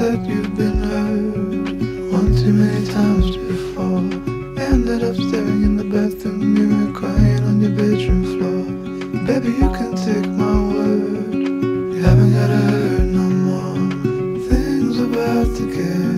that you've been hurt one too many times before. Ended up staring in the bathroom mirror, crying on your bedroom floor. Baby, you can take my word, you haven't gotta hurt no more. Things about to get